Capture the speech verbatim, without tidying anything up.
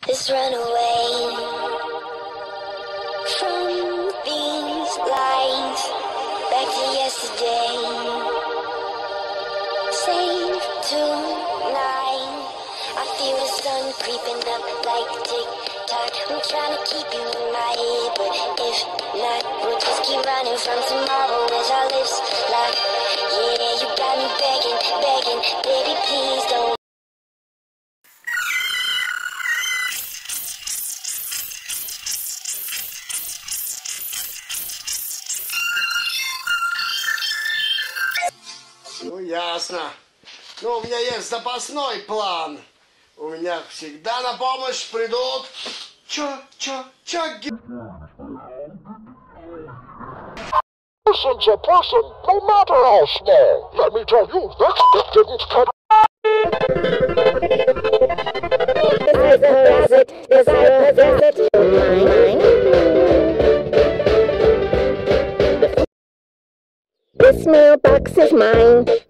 Let's run away from these lies, back to yesterday. Save tonight. I feel the sun creeping up like tick-tock. I'm trying to keep you in my head, but if not, we'll just keep running from tomorrow as our lips lock. Yeah, you got me begging, begging, baby, please don't. Ну, ясно. Ну, у меня есть запасной план. У меня всегда на помощь придут... Чё, чё, чё, ги... Person's a person, no matter how small. Let me tell you, that stick didn't cut... Yes, I harass it. Yes, I possess it. Mine, mine. This mailbox is mine.